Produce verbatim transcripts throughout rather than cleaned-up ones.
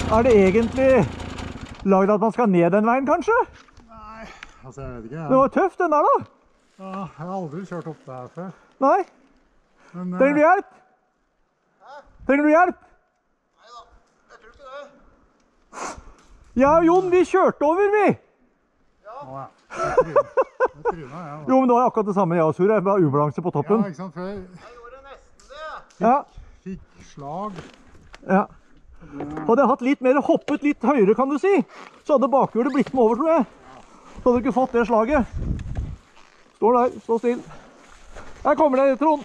Er det egentlig laget at man skal ned den veien, kanskje? Nei, altså jeg vet ikke. Ja. Det var tøft den der da. Ja, jeg har aldri kjørt opp der før. Nei. Men, Trenger du hjelp? Hæ? Trenger du hjelp? Neida, jeg tror ikke det. Ja, Jon, vi kjørte over, vi. Ja. Å ja, det trynet, det trynet, ja. Jo, men det var akkurat det samme jeg og Sur. Jeg var ubalanse på toppen. Ja, ikke sant, før Jeg gjorde nesten det. Ja. fikk slag. Ja. Hadde jeg hatt litt mer, hoppet litt høyere, kan du si, så hadde bakhjulet blitt med over, tror jeg. Så hadde du ikke fått det slaget. Står der, stå still. Her kommer det, Trond.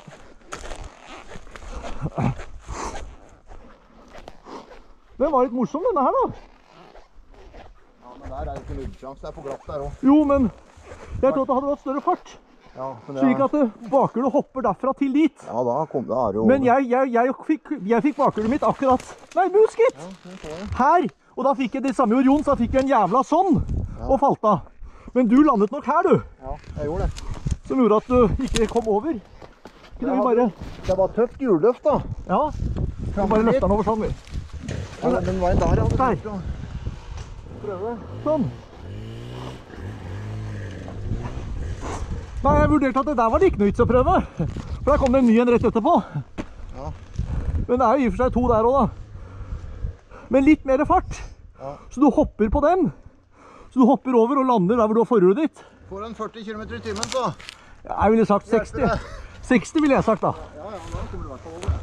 Den var litt morsom, denne her da. Ja, men der er det ikke nubbsjans. Det er på glatt der også. Jo, men jeg tror at det hadde vært større fart. Ja, men det Slik at bakhjulet hopper derfra til dit. Ja, da kom det her jo... Men jeg, jeg, jeg, fikk, jeg fikk bakhjulet mitt akkurat... Nei, musket! Ja, det får jeg. Her! Og da fikk jeg det samme gjorde Jon, så da fikk jeg en jævla sånn. Og falt av. Men du landet nok her, du. Ja, jeg gjorde det. Som gjorde at du ikke kom over. Kunne vi bare... Det var tøft hjulløft da. Ja. Vi bare løfte den over sånn, vi. Ja, den veien der, ja. Der. Det Prøve. Sånn. Nei, jeg vurderte at det der var det ikke noe vits å prøve. For der kom det en ny en rett etterpå. Ja. Men det er jo i og for seg to der også da. Men litt mer fart. Ja. Så du hopper på den. Så du hopper over og lander der hvor du har forhjulet ditt. Får en førti kilometer i timen, så. Jeg ville sagt seksti. seksti ville jeg sagt da. Ja, ja, da kommer du i hvert fall over.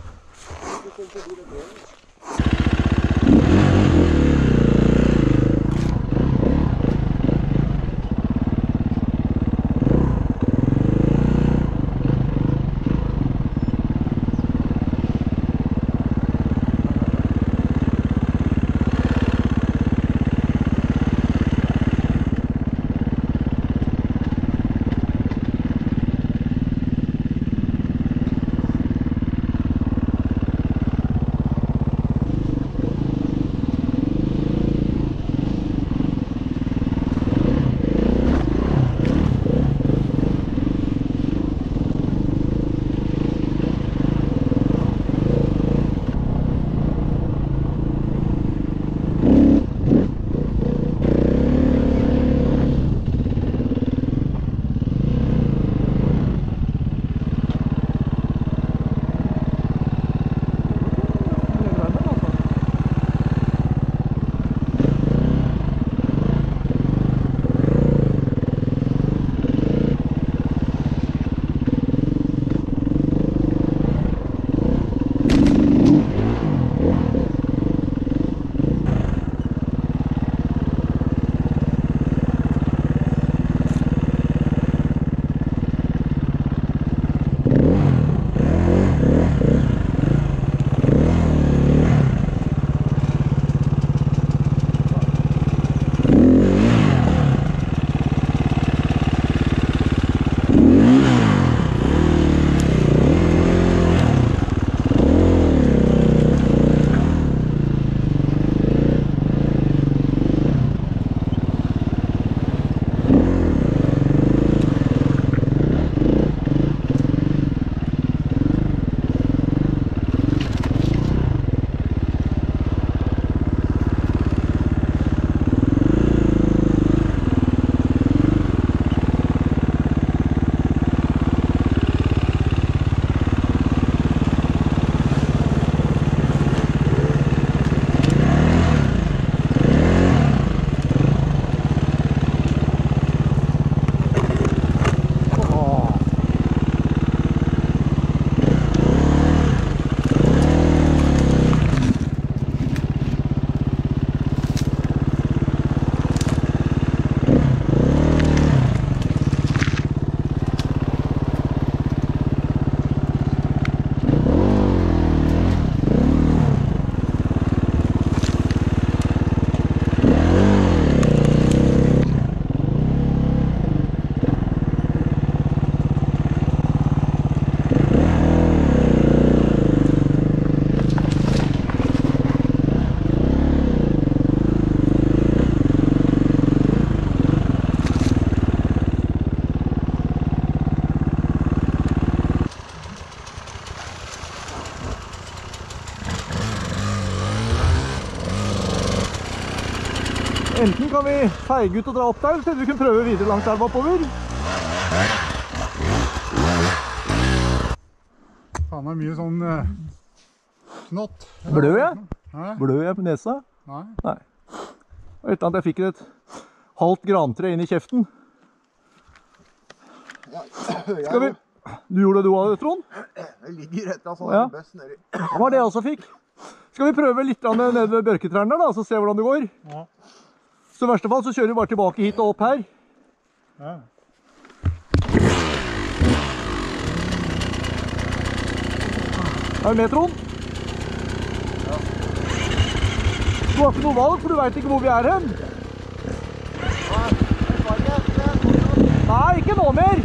Enten kan vi feige ut og dra opp der, eller vi kan prøve videre langs elva oppover. Faen er mye sånn uh, knott. Blød jeg? Hæ? Blød jeg på nesa? Nei. Nei. Og etter at jeg fikk et halvt grantre inn i kjeften. Skal vi... Du gjorde det du hadde, Trond? Jeg ligger rett av sånn Ja. best nedi. Det var det jeg også fikk. Skal vi prøve litt nede ved bjørketrærne der da, så se hvordan det går? Ja. Så i verste fall så kjører vi bare tilbake hit og opp her. Ja. Er du med, Trond? Ja. Du har ikke noe valg, for du vet ikke hvor vi er hen. Nei, ikke nå mer.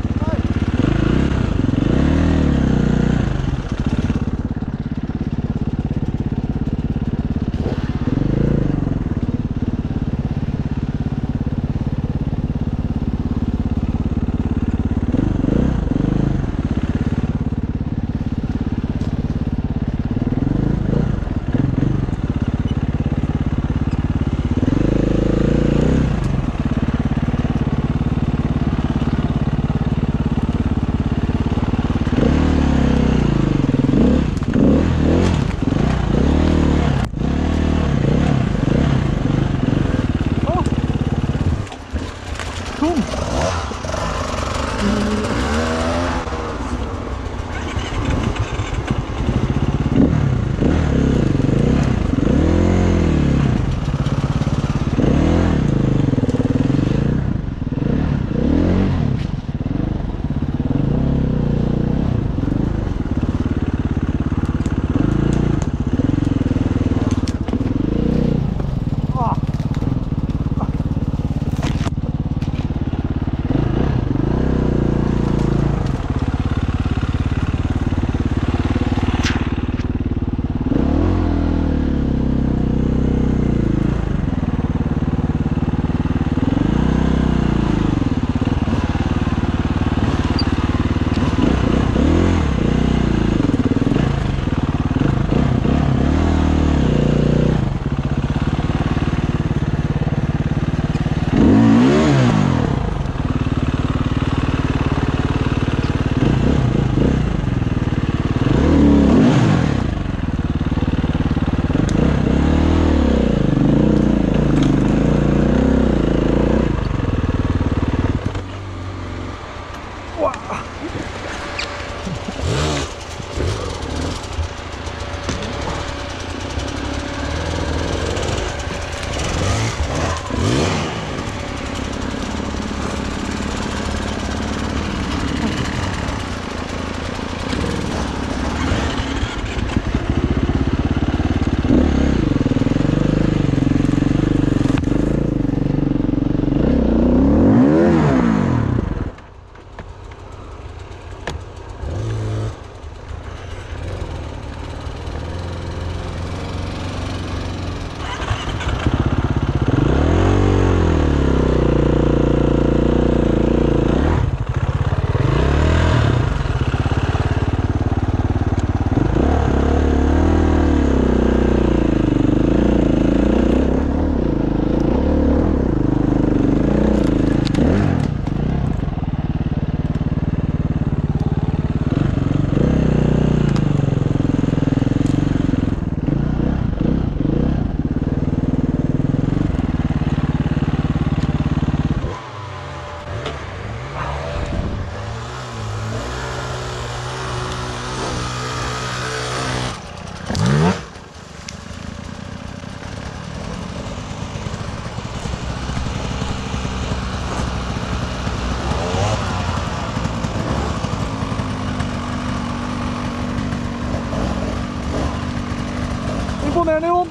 Imponerende, Jon.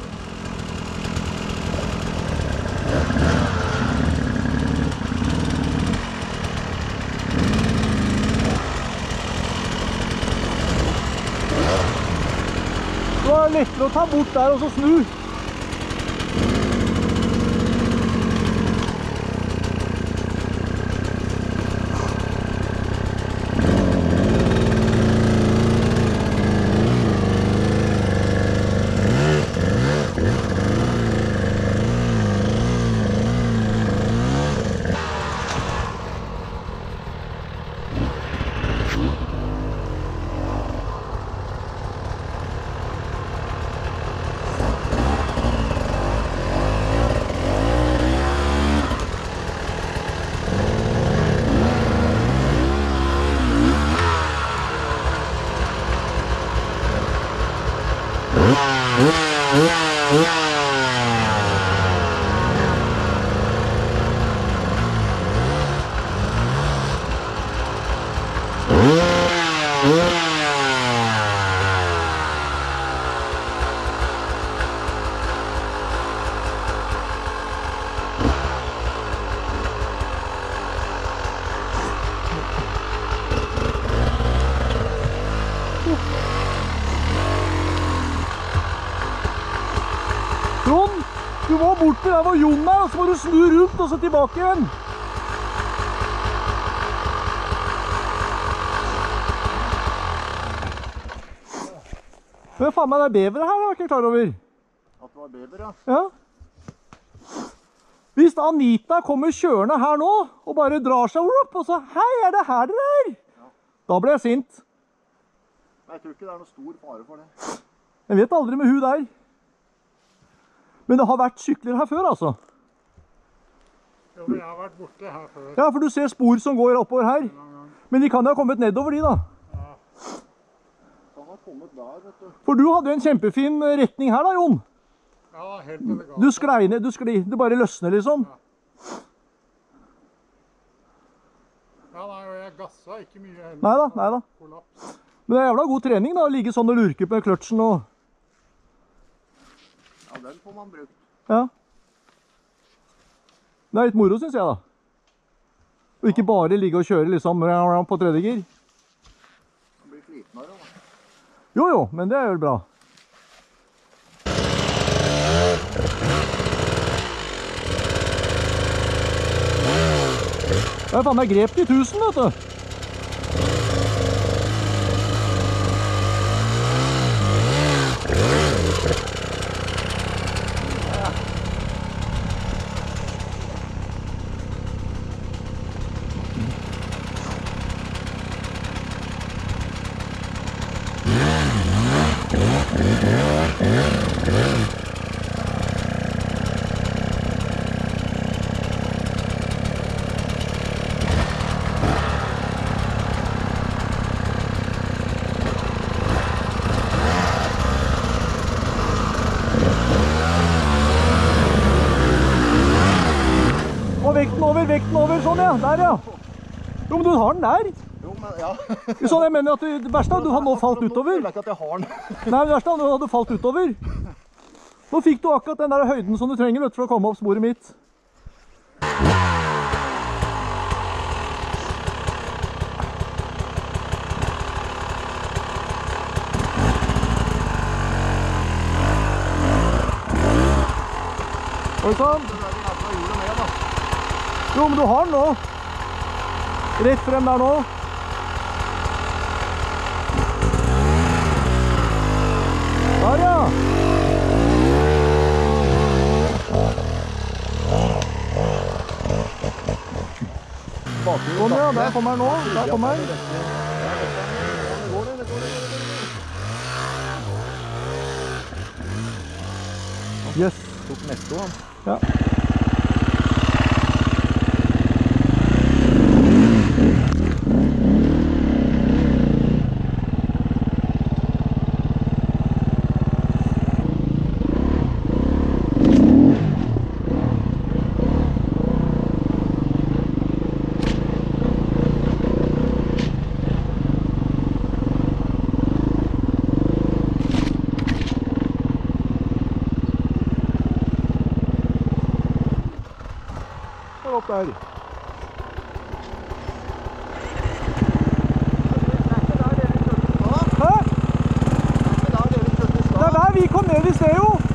Det var lettere å ta bort der og så snu. Du må bort til der hvor Jon er, og så må du snu rundt, og så tilbake igjen. Men faen meg, det er bever her, jeg var ikke klar over. At det var bever, ja. Ja. Hvis Anita kommer kjørende her nå, og bare drar seg opp, og så, hei, er det her dere er? Da ble jeg sint. Men jeg tror ikke det er noe stor fare for det. Jeg vet aldri med hun der. Men det har vært sykler her før, altså. Jo, men jeg har vært borte her før. Ja, for du ser spor som går oppover her. Men de kan jo ha kommet nedover de, da. Han har kommet der, vet du. For du hadde jo en kjempefin retning her da, Jon. Ja, helt til det galt. Du sklei ned, du sklei, det bare løsner liksom. Ja, nei, og jeg gassa ikke mye heller. Neida, neida. Kollaps. Men det er jævla god trening da, å ligge sånn og lurke på kløtsjen og... Ja, den får man brukt. Ja. Det er litt moro, synes jeg da. Og ikke bare ligge og kjøre liksom på tredje gir. Man blir sliten av det, da. Jo jo, men det er jo bra. Det er faen meg grep til tusen, vet du. Og vekten over, vekten over, sånn ja, der ja. Jo, men du har den der. Jo, men ja. Sånn, jeg mener at det det verste er at du har nå falt utover. Jeg føler ikke at jeg har den. Nei, men det verste er at du hadde falt utover. Nå fikk du akkurat den der høyden som du trenger, vet du, for å komme opp sporet mitt. Oi sann. Det er jævla jorda med, da. Jo, men du har den nå. Rett frem der nå. Der ja. Sånn ja, der kommer den nå. Der kommer den. Det går det, det går det. Yes. Tok neste han. Ja. Opp der. Hæ? Det er der vi kom ned i sted jo.